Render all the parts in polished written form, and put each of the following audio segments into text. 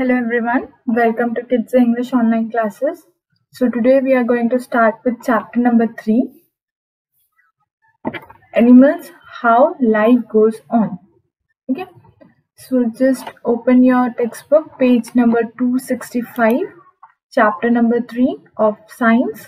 Hello everyone, welcome to Kids English online classes. So today we are going to start with chapter number 3, Animals, How Life Goes On. Okay, so just open your textbook, page number 265, chapter number 3 of Science.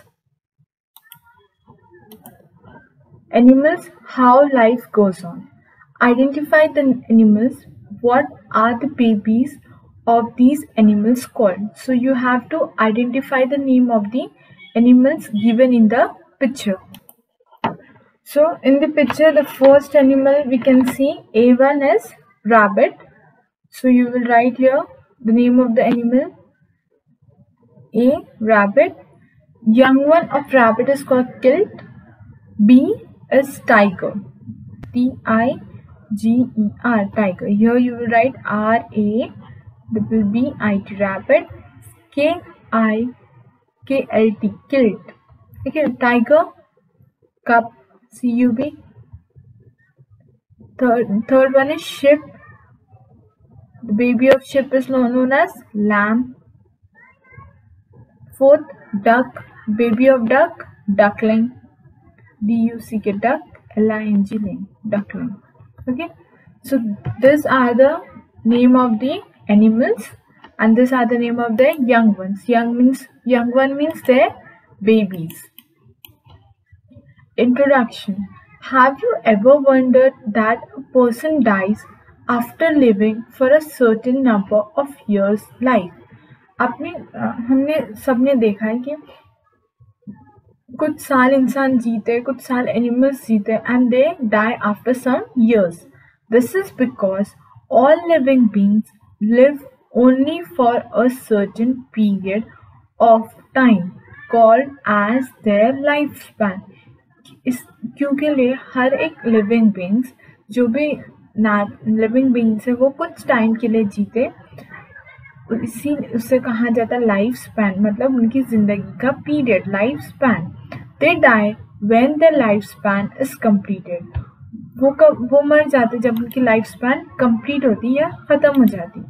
Animals, How Life Goes On. Identify the animals. What are the babies of these animals called? So you have to identify the name of the animals given in the picture. So in the picture, the first animal we can see A1 is rabbit. So you will write here the name of the animal. A, rabbit. Young one of rabbit is called kilt. B is tiger. Tiger, tiger. Here you will write RABBIT, rabbit. KIKLT, kilt. Okay, tiger. Cub, CUB. Third one is sheep. The baby of sheep is known as lamb. Fourth, duck. Baby of duck, duckling. DUCK, duck. LING, duckling. Okay, so these are the name of the animals and these are the name of the young ones. Young one means their babies. Introduction. Have you ever wondered that a person dies after living for a certain number of years life? हमने सबने देखा है कि कुछ साल इंसान जीते, कुछ साल एनिमल्स जीते and they die after some years. This is because all living beings live only for a certain period of time called as their lifespan. क्योंकि हर एक लिविंग बींग्स जो भी लिविंग बींग्स है वो कुछ टाइम के लिए जीते, इसी उससे कहा जाता है लाइफ स्पैन, मतलब उनकी जिंदगी का period, life span. They die when their life span is completed. वो मर जाते जब उनकी लाइफ स्पैन कंप्लीट होती या खत्म हो जाती.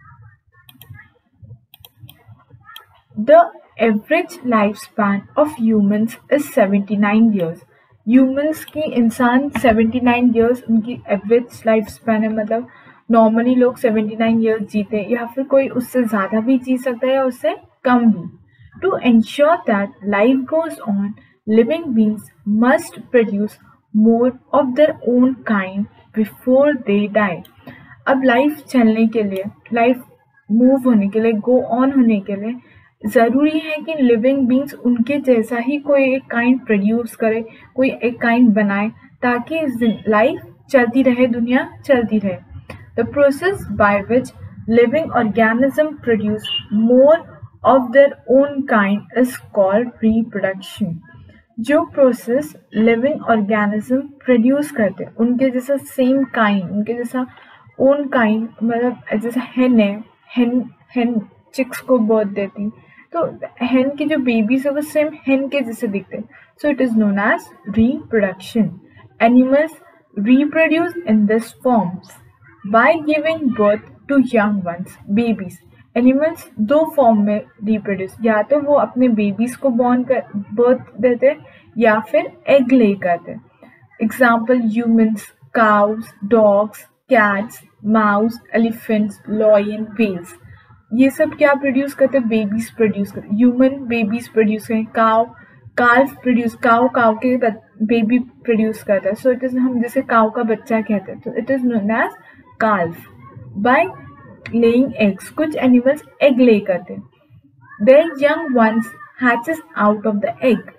The average life span of humans is 79 years. Humans की इंसान 79 years उनकी एवरेज लाइफ स्पैन है, मतलब नॉर्मली लोग 79 years जीते या फिर कोई उससे ज़्यादा भी जी सकता है या उससे कम भी. To ensure that life goes on, living beings must produce more of their own kind before they die. अब लाइफ चलने के लिए, लाइफ मूव होने के लिए, गो ऑन होने के लिए ज़रूरी है कि लिविंग बींग्स उनके जैसा ही कोई एक काइंड प्रोड्यूस करे, कोई एक काइंड बनाए, ताकि लाइफ चलती रहे, दुनिया चलती रहे. The process by which living organisms produce more of their own kind is called reproduction. जो प्रोसेस लिविंग ऑर्गेनिज्म प्रोड्यूस करते हैं उनके जैसा सेम काइंड, उनके जैसा ओन काइंड, मतलब जैसे हेन है, हेन चिक्स को बर्थ देती, तो हेन के जो बेबीज है वो सेम हेन के जैसे दिखते हैं. So it is known as reproduction. Animals reproduce in this forms by giving birth to young ones, babies. Animals दो फॉर्म में रिप्रोड्यूस, या तो वो अपने बेबीज को बर्थ देते या फिर एग ले करते. Example humans, cows, dogs, cats, mouse, elephants, lion, whales. ये सब क्या प्रोड्यूस करते? बेबीज प्रोड्यूस करते. ह्यूमन बेबीज प्रोड्यूस करें, काल्फ प्रोड्यूस, काउ के बेबी प्रोड्यूस करता है. सो इट इज, हम जैसे काउ का बच्चा कहते हैं, तो it is known as calf. By laying eggs, कुछ animals egg lay करते हैं. Their young ones hatches out of the egg.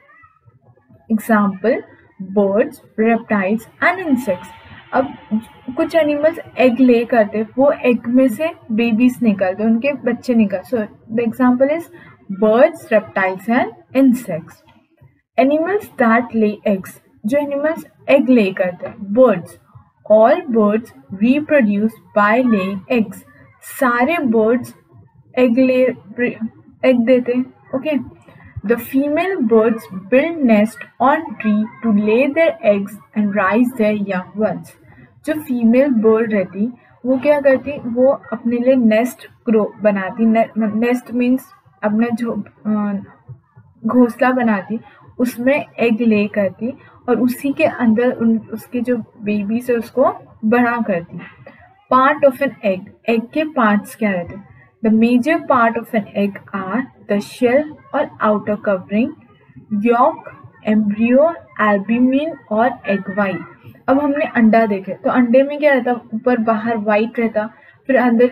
Example, birds, reptiles and insects. अब कुछ animals egg lay करते हैं, वो egg में से babies निकलते हैं, उनके बच्चे निकलते. So the example is birds, reptiles and insects. Animals that lay eggs, जो animals egg lay करते हैं. Birds, all birds reproduce by laying eggs. सारे birds egg देते हैं. Okay. The female birds build nest on tree to lay their eggs and raise their young ones. जो female bird रहती वो क्या करती, वो अपने लिए नेस्ट ग्रो बनाती, नेस्ट मीन्स अपना जो घोंसला बनाती, उसमें एग ले करती और उसी के अंदर उसके जो बेबीज है उसको बड़ा करती। पार्ट ऑफ एन एग के पार्ट्स क्या रहते हैं? The major part of an egg are the shell और outer covering, yolk, embryo, albumin और एग वाइट। अब हमने अंडा देखे तो अंडे में क्या रहता, ऊपर बाहर वाइट रहता, फिर अंदर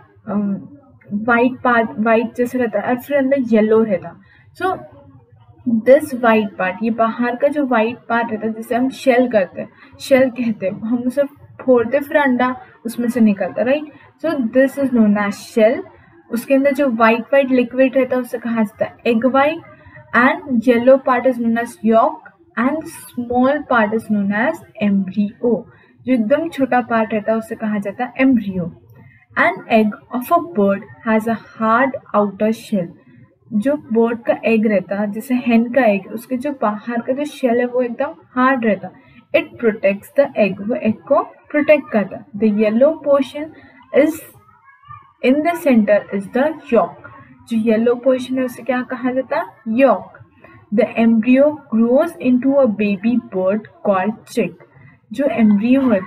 वाइट पार्ट वाइट जैसे रहता और फिर अंदर येलो रहता। सो दिस वाइट पार्ट, ये बाहर का जो वाइट पार्ट रहता है जिसे हम शेल करते हैं, शेल कहते हैं, हम उसे फोड़ते फिर अंडा उसमें से निकलता, right. So this is known as shell. उसके अंदर जो वाइट लिक्विड रहता है उसे कहा जाता है egg white, and yellow part is known as yolk and small part is known as embryo. जो एकदम छोटा पार्ट रहता है उसे कहा जाता है embryo. An egg of a bird has a hard outer shell. जो बर्ड का एग रहता है, जैसे हेन का एग, उसके जो बाहर का जो शेल है वो एकदम हार्ड रहता। इट प्रोटेक्ट्स द एग, वो एग को प्रोटेक्ट करता। The yellow portion is in the centre is the yolk. जो येलो पोर्शन है उसे क्या कहा जाता है? Yolk. The embryo grows into a baby bird called chick. जो एम्ब्रियो है,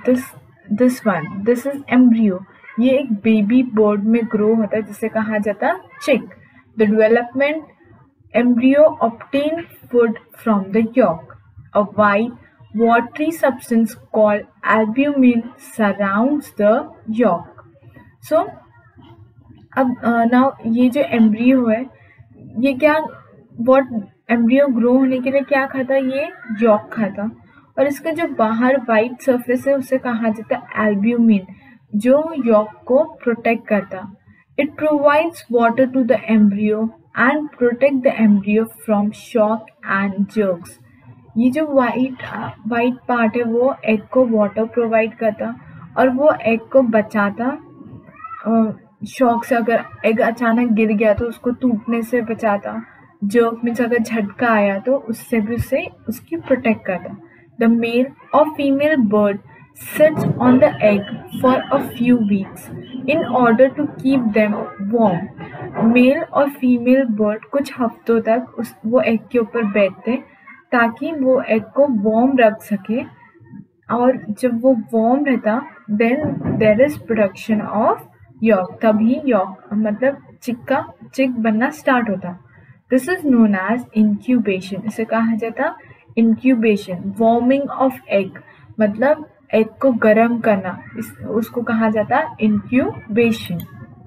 दिस इज एम्ब्रियो, ये एक बेबी बर्ड में ग्रो होता है जिसे कहा जाता है chick. The development embryo obtain food from the yolk. A white, watery substance called albumin surrounds the yolk. So, अब now ये जो embryo है, ये क्या embryo grow होने के लिए क्या खाता? ये yolk खाता, और इसका जो बाहर white surface है उसे कहा जाता है albumin, जो yolk को protect करता। It provides water to the embryo and protect the embryo from shock and jerks. ये जो वाइट पार्ट है वो एग को वाटर प्रोवाइड करता और वो एग को बचाता शॉक से। अगर एग अचानक गिर गया तो उसको टूटने से बचाता। जर्क मीन्स अगर झटका आया तो उससे भी उसे उसकी प्रोटेक्ट करता। द मेल और female bird sits on the egg for a few weeks in order to keep them warm. Male और फीमेल बर्ड कुछ हफ्तों तक वो एग के ऊपर बैठते ताकि वो एग को वार्म रख सके, और जब वो वार्म रहता then there is production of yolk, तभी यॉक मतलब चिक बनना स्टार्ट होता। This is known as incubation. इसे कहा जाता इंक्यूबेशन। वार्मिंग ऑफ एग मतलब एग को गर्म करना, उसको कहा जाता है incubation.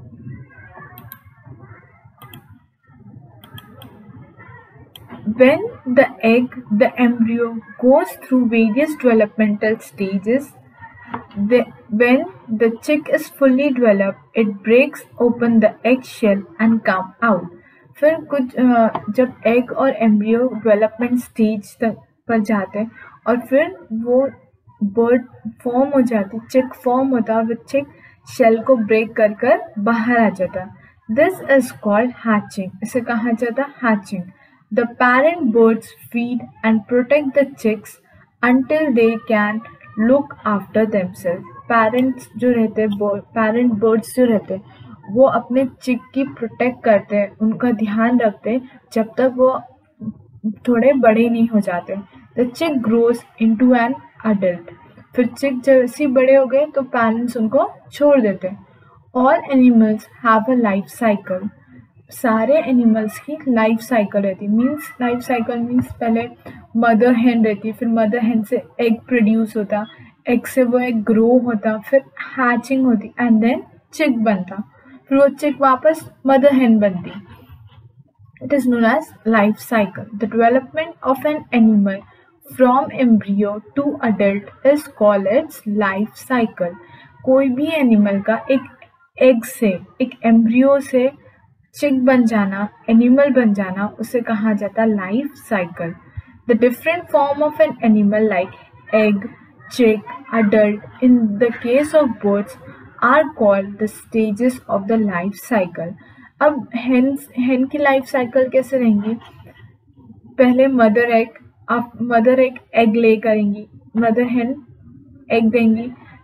When the embryo goes through various developmental stages, when the chick is fully developed, it breaks open the egg shell and come out. फिर कुछ जब एग और एम्ब्रियो डेवलपमेंट स्टेज तक पर जाते हैं और फिर वो बर्ड फॉर्म हो जाती, चिक फॉर्म होता है, वो चिक शेल को ब्रेक कर कर बाहर आ जाता। This is called hatching. इसे कहा जाता hatching. The parent birds feed and protect the chicks until they can look after themselves. Parents जो रहते हैं, पेरेंट बर्ड्स जो रहते हैं वो अपने चिक की प्रोटेक्ट करते हैं, उनका ध्यान रखते हैं जब तक वो थोड़े बड़े नहीं हो जाते। The chick grows into an adult. फिर चिक जैसे बड़े हो गए तो पेरेंट्स उनको छोड़ देते हैं। All animals have a life cycle. सारे एनिमल्स की लाइफ साइकिल रहती है। लाइफ साइकिल मीन्स पहले मदर हेन रहती, फिर मदर हेन से एग प्रोड्यूस होता, एग से वो एग ग्रो होता, फिर हैचिंग होती एंड देन चिक बनता, फिर वो चिक वापस मदर हेन बनती। It is known as life cycle. The development of an animal from embryo to adult is called its life cycle. कोई भी एनिमल का एक एग से, एक एम्ब्रियो से चिक बन जाना, एनिमल बन जाना, उसे कहा जाता life cycle. The different form of an animal like egg, chick, adult in the case of birds are called the stages of the life cycle. अब हेन की लाइफ साइकिल कैसे रहेंगी? पहले मदर एग ले करेंगी, मदर हेन egg देंगी,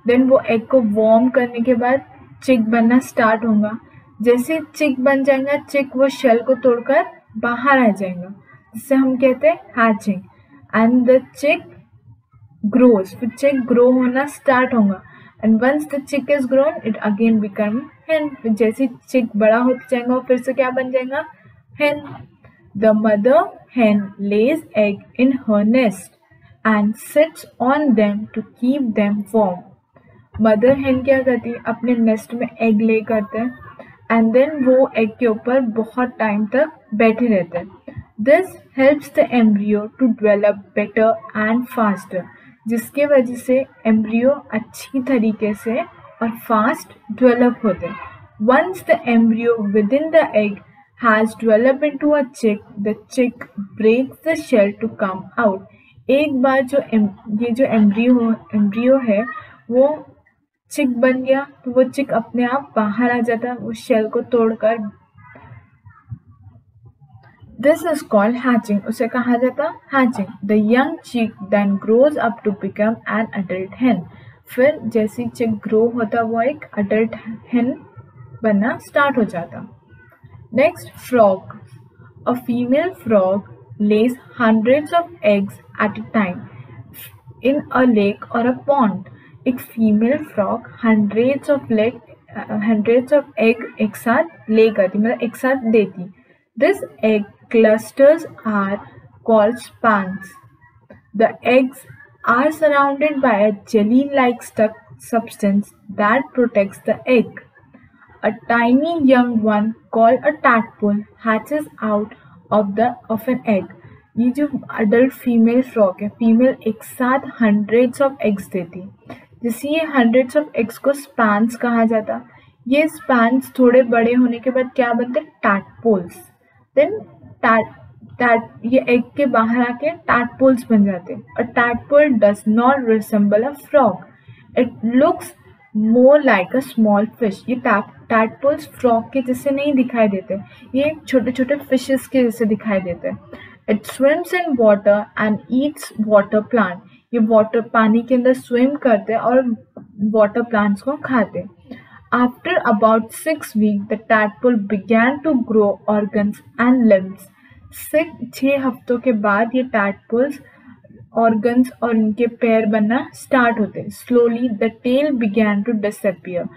then वो एग को वार्म करने के बाद चिक बनना स्टार्ट होगा। जैसे चिक बन जाएगा, चिक वो शेल को तोड़कर बाहर आ जाएगा, जिससे हम कहते हैं hatching. And the chick grows, फिर चिक ग्रो होना स्टार्ट होगा। And once the chick is grown it again become hen। फिर जैसे चिक बड़ा होता जाएगा फिर से क्या बन जाएगा, hen। The mother hen lays egg in her nest and sits on them to keep them warm। Mother hen क्या करती है, अपने नेस्ट में एग ले करते हैं एंड देन वो एग के ऊपर बहुत टाइम तक बैठे रहते हैं। This helps the embryo to develop better and faster, जिसके वजह से एम्ब्रियो अच्छी तरीके से और फास्ट डेवलप होते हैं। Once the embryo within the egg has develop into a chick, the chick breaks the shell to come out. एक बार ये जो एम्ब्रियो है वो चिक बन गया तो वो चिक अपने आप बाहर आ जाता है, वो शेल को तोड़कर। दिस इज कॉल्ड हैचिंग, उसे कहा जाता hatching. The young chick then grows up to become an adult hen। फिर जैसे चिक ग्रो होता वो एक अडल्ट hen बनना स्टार्ट हो जाता। Next, frog. A female frog lays hundreds of eggs at a time in a lake or a pond। एक female frog hundreds of egg एक साथ ले करती, मतलब एक साथ देती। This egg clusters are called spawns. The eggs are surrounded by a jelly like substance that protects the egg। A tiny young one called a tadpole hatches out of an egg। ये जो adult female frog है, female एक साथ hundreds of eggs देती। जैसे ये hundreds of eggs को spawns कहा जाता। ये स्पैन्स थोड़े बड़े होने के बाद क्या बनते, टैडपोल्स। देन ये एग के बाहर आके टैडपोल्स बन जाते। A tadpole does not resemble a frog, it looks more like a small fish. ये टैडपोल्स फ्रॉग के जैसे नहीं दिखाई देते, ये छोटे छोटे फिशेस के जैसे दिखाई देते हैं। It swims in water and eats water plant. ये वाटर पानी के अंदर स्विम करते हैं और वाटर प्लांट्स को खाते हैं। After about 6 weeks the tadpole began to grow organs and limbs. 6 हफ्तों के बाद ये टैडपोल्स ऑर्गन्स और उनके पैर बनना स्टार्ट होते हैं। Slowly the tail began to disappear.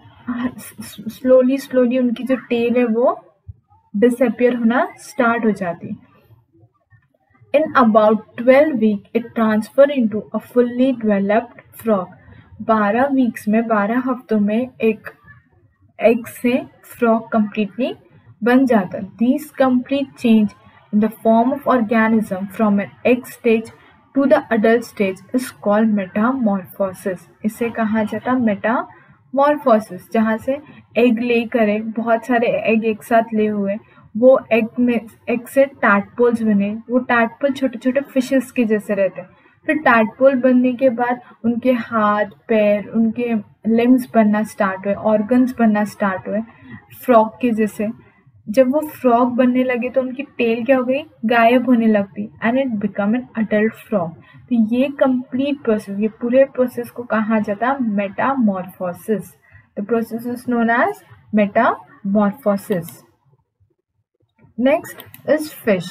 Slowly उनकी जो टेल है वो डिसअपियर होना स्टार्ट हो जाती। In about 12 weeks, it transfer into a fully developed frog। 12 weeks में, 12 हफ्तों में एक एग से फ्रॉग completely बन जाता। These complete change in the form of organism from an egg stage to the adult stage is called metamorphosis। इसे कहा जाता मेटामॉर्फोसिस। जहाँ से एग ले करे, बहुत सारे एग एक साथ ले हुए, वो एग से टैडपोल्स बने। वो टैडपोल छोटे छोटे फिशेस के जैसे रहते हैं। फिर टैडपोल बनने के बाद उनके हाथ पैर, उनके लिम्स बनना स्टार्ट हुए, ऑर्गन्स बनना स्टार्ट हुए फ्रॉग के जैसे। जब वो फ्रॉग बनने लगे तो उनकी टेल क्या हो गई, गायब होने लगती and it become an adult frog. तो ये कंप्लीट प्रोसेस, ये पूरे प्रोसेस को कहा जाता metamorphosis. The process is known as metamorphosis. Next is fish।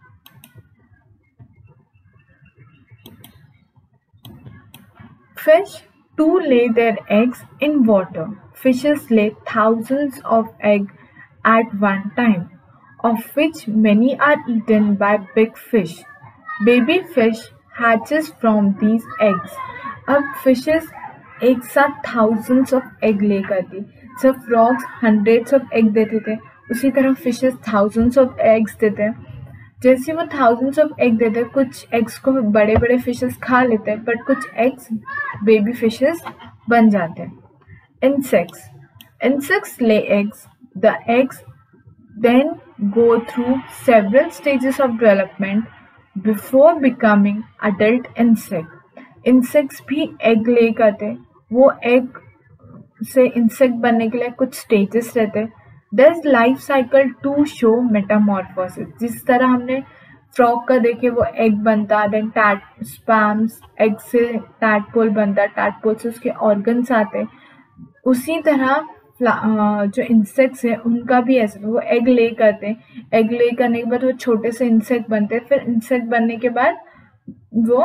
Fish too lay their eggs in water। Fishes lay thousands of eggs at one time, of which many are eaten by big fish। Baby fish hatches from these eggs। अब fishes एक साथ thousands of egg ले करती। जब frogs hundreds of egg देते थे, उसी तरह फिशेस thousands of eggs देते हैं। जैसे वो thousands of egg देते हैं, कुछ eggs को बड़े बड़े फिशेस खा लेते हैं, बट कुछ eggs बेबी फिशेस बन जाते हैं। Insects lay eggs। The eggs then go through several stages of development before becoming adult insect। Insects भी egg lay करते हैं। वो egg से insect बनने के लिए कुछ stages रहते हैं। Does life cycle to show metamorphosis। जिस तरह हमने फ्रॉग का देखिए वो एग बनता, देन स्पैम्स, एग से टैडपोल बनता, टैडपोल से उसके ऑर्गन्स आते। उसी तरह जो इंसेक्ट्स है उनका भी ऐसा, वो एग ले करते हैं, एग ले करने के बाद वो छोटे से इंसेक्ट बनते हैं, फिर इंसेक्ट बनने के बाद वो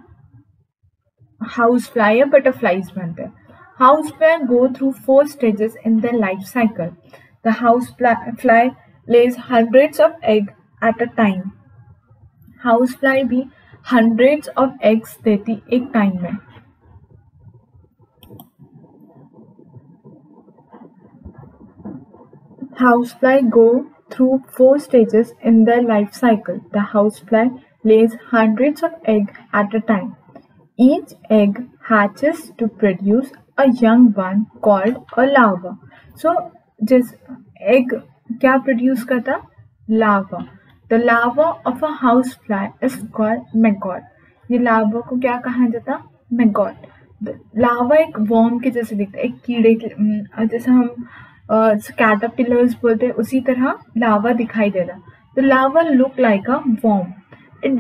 हाउस फ्लाई या बटरफ्लाइज बनते हैं। House fly go through 4 stages in their life cycle. The house fly lays hundreds of eggs at a time. House fly भी hundreds of eggs देती एक टाइम में। Housefly go through 4 stages in their life cycle. The housefly lays hundreds of eggs at a time. Each egg hatches to produce a young one called a larva. So, this egg क्या produce करता? Larva. The larva of a housefly is called maggot. ये larva को क्या कहा जाता? Maggot. लावा एक worm के जैसे दिखता है, एक कीड़े के जैसे हम कैटरपिलर्स बोलते हैं, उसी तरह लावा दिखाई दे रहा। The lava look like a worm. It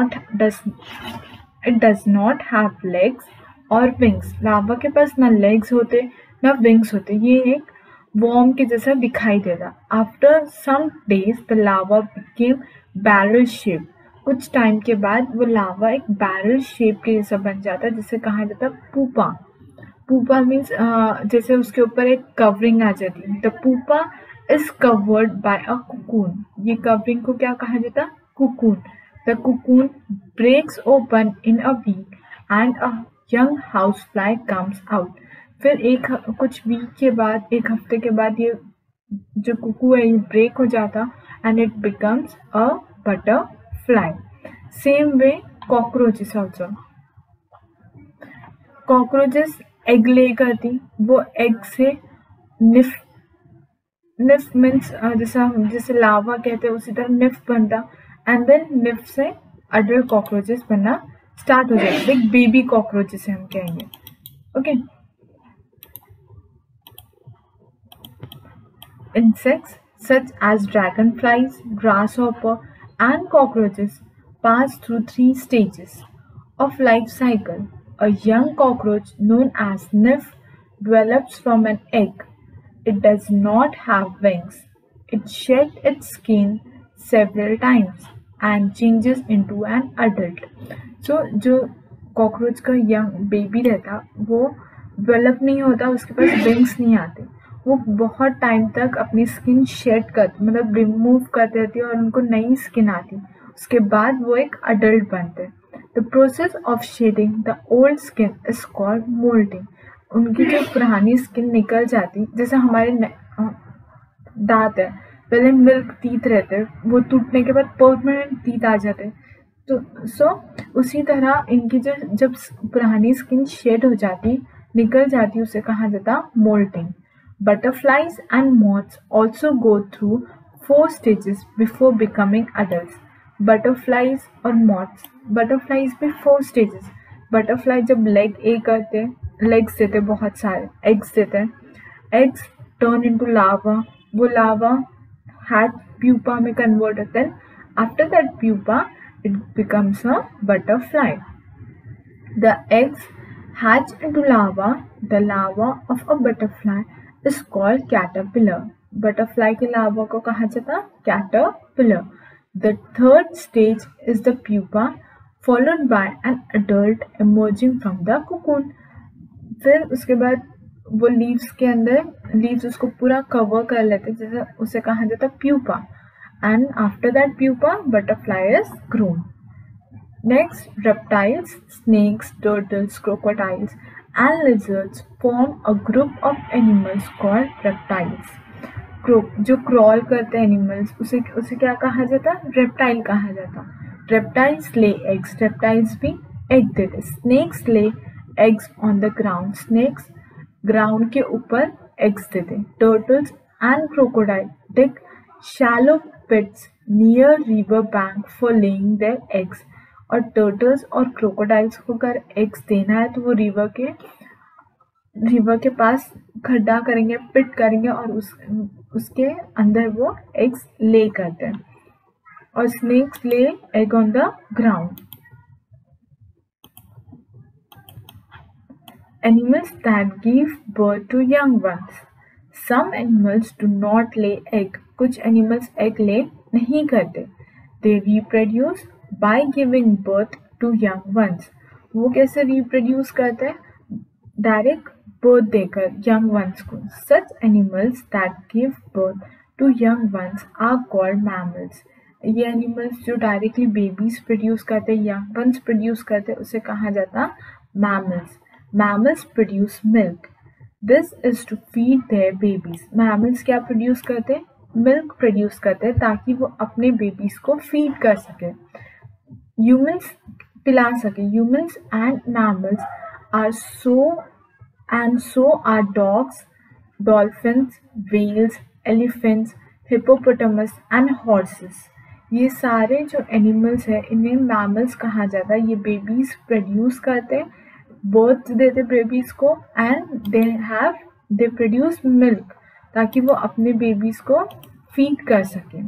does not have legs or wings. लावा के पास ना legs होते ना wings होते, ये एक worm के जैसा दिखाई दे रहा। After some days the lava became barrel shape. कुछ टाइम के बाद वो लावा एक बैरल शेप के जैसा बन जाता है, जिसे कहा जाता है पूपा। पूपा मीन्स जैसे उसके ऊपर एक कवरिंग आ जाती है। The pupa is covered by a cocoon. ये कवरिंग को क्या कहा जाता है? Cocoon. The cocoon breaks open in a week and a young house fly comes out. फिर कुछ वीक के बाद, एक हफ्ते के बाद ये जो कुकू है ये ब्रेक हो जाता and it becomes a butterfly. Same way cockroaches also. Cockroaches egg lay करती, वो एग से निफ मीन्स जैसे लावा कहते हैं उसी तरह निफ बनता, एंड देन निफ से अडल्ट कॉकरोचेस बनना स्टार्ट हो जाते, लाइक बेबी कॉकरोचेस हम कहेंगे। Okay, insects such as dragonflies, grasshopper and cockroaches pass through 3 stages of life cycle. A young cockroach known as nymph develops from an egg. It does not have wings. It sheds its skin several times and changes into an adult. So जो cockroach का young baby रहता वो develop नहीं होता, उसके पास wings नहीं आते, वो बहुत टाइम तक अपनी स्किन शेड करती, मतलब रिमूव करते रहती है और उनको नई स्किन आती, उसके बाद वो एक अडल्ट बनते हैं। The process of shedding the old skin is called molting. उनकी जो पुरानी स्किन निकल जाती, जैसे हमारे दांत है, पहले मिल्क टीथ रहते, वो टूटने के बाद परमानेंट टीथ आ जाते, तो उसी तरह इनकी जब पुरानी स्किन शेड हो जाती, निकल जाती, उसे कहा जाता molting. Butterflies and moths also go through 4 stages before becoming adults. Butterflies और moths, butterflies में 4 stages। Butterfly जब legs देते, बहुत सारे eggs देते हैं, eggs turn into larva, वो larva hatch pupa में convert होते हैं, after that pupa it becomes a butterfly. The eggs hatch into larva. The larva of a butterfly is called caterpillar. Butterfly के larva को कहा जाता caterpillar. The third stage is the pupa, followed by an adult emerging from the cocoon. फिर उसके बाद वो leaves के अंदर, लीव्स उसको पूरा कवर कर लेते, जैसे उसे कहा जाता pupa. And after that pupa, butterfly is grown. Next, reptiles, snakes, turtles, crocodiles, and lizards form a group of animals called reptiles. जो क्रॉल करते हैं एनिमल्स, उसे क्या कहा जाता? रेप्टाइल कहा जाता। रेप्टाइल्स ले एग्स, रेप्टाइल्स भी एग देते। Snakes lay eggs on the ground, snakes ground के ऊपर एग्स देते। Turtles and crocodile dig shallow pits near river bank for laying their eggs. और टर्टल्स और क्रोकोडाइल्स को अगर एग्स देना है तो वो रिवर के पास खड्डा करेंगे, पिट करेंगे और उसके अंदर वो एग्स ले करते हैं। or snakes lay egg on the ground. Animals that give birth to young ones. Some animals do not lay egg. कुछ animals egg lay नहीं करते. They reproduce by giving birth to young ones. वो कैसे reproduce करते हैं? Direct birth देकर young ones को. Such animals that give birth to young ones are called mammals. ये एनिमल्स जो डायरेक्टली बेबीज प्रोड्यूस करते हैं, यंग वंस प्रोड्यूस करते हैं, उसे कहा जाता है mammals. Mammals produce milk. This is to feed their babies. Mammals क्या प्रोड्यूस करते हैं? मिल्क प्रोड्यूस करते हैं ताकि वो अपने बेबीज को फीड कर सके, ह्यूमंस पिला सके. Humans and mammals are so are dogs, dolphins, whales, elephants, hippopotamus and horses. ये सारे जो एनिमल्स हैं इन्हें मैमल्स कहा जाता है. ये बेबीज प्रोड्यूस करते हैं, बर्थ देते बेबीज को, एंड दे प्रोड्यूस मिल्क ताकि वो अपने बेबीज को फीड कर सकें.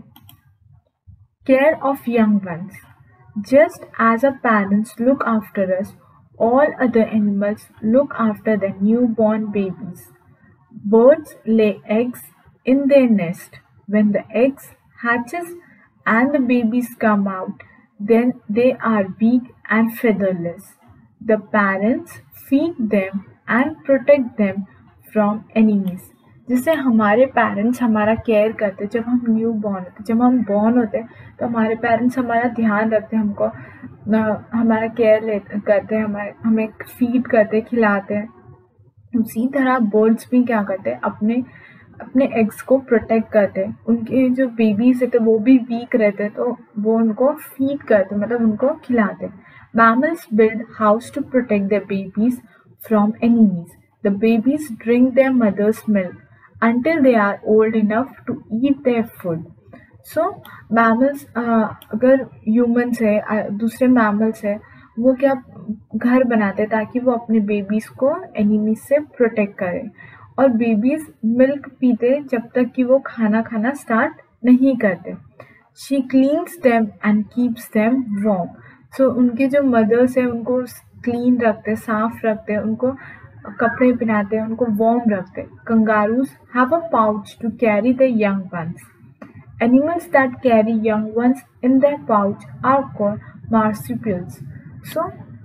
Care of young ones. Just as a parents look after us, all other animals look after the newborn babies. Birds lay eggs in their nest. When the eggs hatches and the babies come out, then they are weak and featherless. The parents feed them and protect them from enemies. जिससे हमारे parents हमारा care करते. जब हम new born होते, जब हम born होते हैं तो हमारे पेरेंट्स हमारा ध्यान रखते हैं, हमको हमारा केयर करते हैं, हमें फीड करते, खिलाते हैं. उसी तरह बर्ड्स भी क्या करते हैं? अपने एग्स को प्रोटेक्ट करते हैं. उनके जो बेबीज रहते वो भी वीक रहते हैं तो वो उनको फीड करते, मतलब उनको खिलाते. Mammals build house to protect their babies from enemies. The babies drink their mothers milk until they are old enough to eat their food. So mammals, अगर humans है, दूसरे mammals है, वो क्या घर बनाते हैं ताकि वो अपने बेबीज को एनिमी से प्रोटेक्ट करें. और बेबीज मिल्क पीते जब तक कि वो खाना स्टार्ट नहीं करते. She cleans them and keeps them warm. So उनके जो मदर्स है उनको क्लीन रखते, साफ रखते, उनको कपड़े पहनाते हैं, उनको वार्म रखते. Kangaroos have a pouch to carry the young ones. Animals that carry young ones in their pouch are called marsupials. So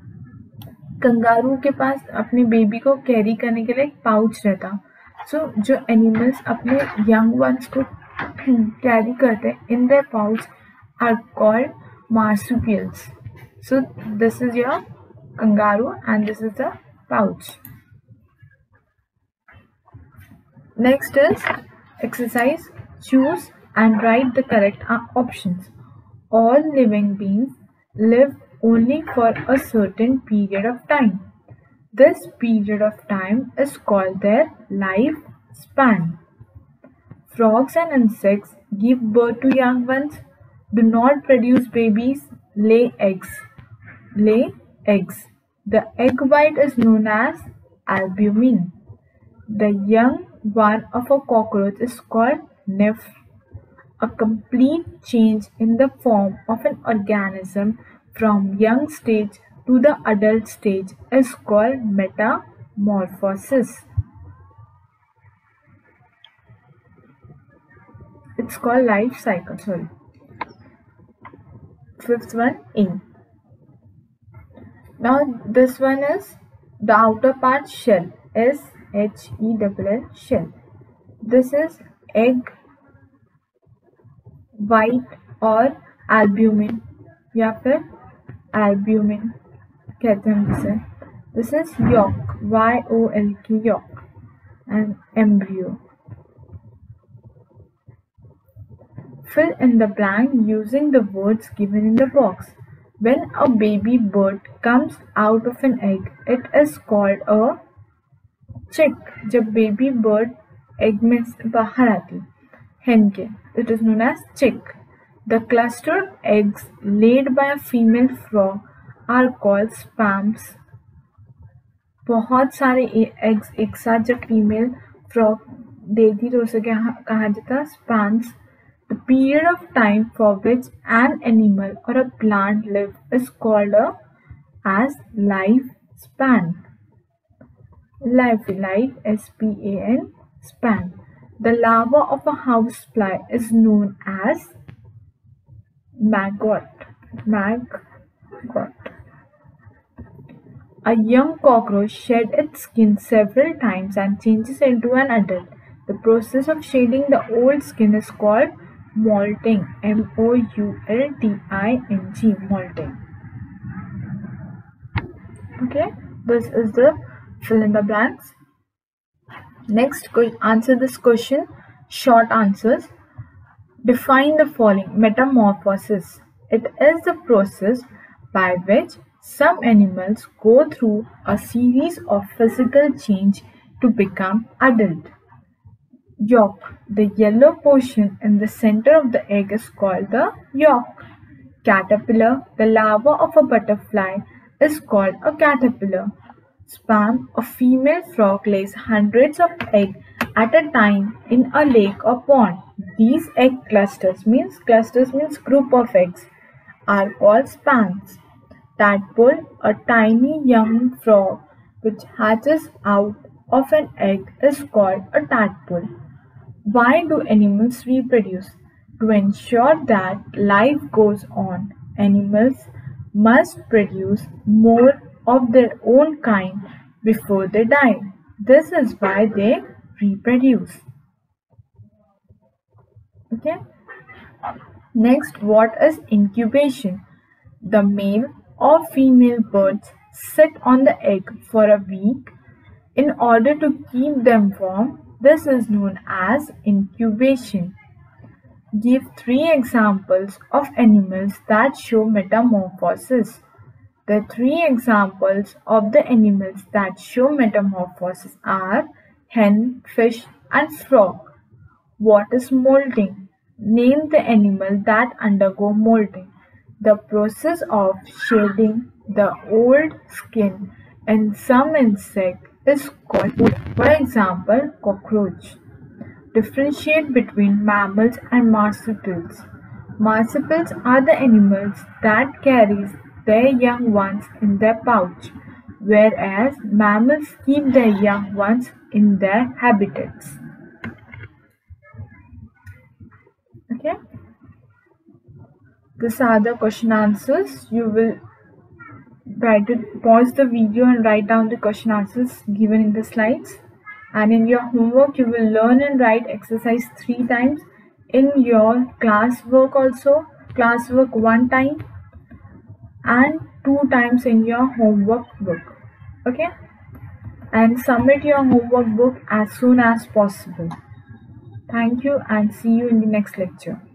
kangaroo के पास अपने बेबी को कैरी करने के लिए एक पाउच रहता. सो जो एनिमल्स अपने यंग वंस को कैरी करते हैं in their pouch are called marsupials. So this is your kangaroo and this is the pouch. Next is exercise. Choose and write the correct options. All living beings live only for a certain period of time. This period of time is called their life span. Frogs and insects give birth to young ones, do not produce babies, lay eggs. The egg white is known as albumin. The young one of a cockroach is called nymph. A complete change in the form of an organism from young stage to the adult stage is called metamorphosis. It's called life cycle. Sorry. Fifth one, ing. Now this one is the outer part, shell. shell. Shell. This is egg white और albumin या फिर albumin कहते हैं जिसे. This is yolk, yolk, yolk, and embryo. Fill in the blank using the words given in the box. When a baby bird comes out of an egg, it is called a चिक. जब baby bird egg में से बाहर आती hen के, it is known as chick. The clustered eggs laid by a female frog are called spams. बहुत सारे eggs एक साथ जब फीमेल फ्रॉग देती तो उसे क्या कहा जाता? Spawns. The period of time for which an animal or a plant lives is called as lifespan. Life, S-P-A-N, span. The larva of a housefly is known as maggot. Maggot. A young cockroach sheds its skin several times and changes into an adult. The process of shedding the old skin is called molting. M-O-U-L-T-I-N-G. Molting. Okay, this is the fill in the blanks. Next, answer this question. Short answers. Define the following. Metamorphosis. It is the process by which some animals go through a series of physical change to become adult. Yolk. The yellow portion in the center of the egg is called the yolk. Caterpillar. The larva of a butterfly is called a caterpillar. Sperm. A female frog lays hundreds of eggs at a time in a lake or pond. These egg clusters means group of eggs, are called sperms. Tadpole. A tiny young frog which hatches out of an egg is called a tadpole. Why do animals reproduce? To ensure that life goes on, animals must produce more of their own kind before they die. This is why they reproduce. Okay. Next, what is incubation? The male or female birds sit on the egg for a week in order to keep them warm. This is known as incubation. Give 3 examples of animals that show metamorphosis. The 3 examples of the animals that show metamorphosis are hen, fish, and frog. What is molting? Name the animal that undergo molting. The process of shedding the old skin in some insect is called molting. For example, cockroach. Differentiate between mammals and marsupials. Marsupials are the animals that carries their young ones in their pouch, whereas mammals keep their young ones in their habitats. Okay. These are the question answers. You will pause the video and write down the question answers given in the slides. And in your homework, you will learn and write exercise 3 times. In your classwork also, classwork 1 time and 2 times in your homework book. Okay? And submit your homework book as soon as possible. Thank you and see you in the next lecture.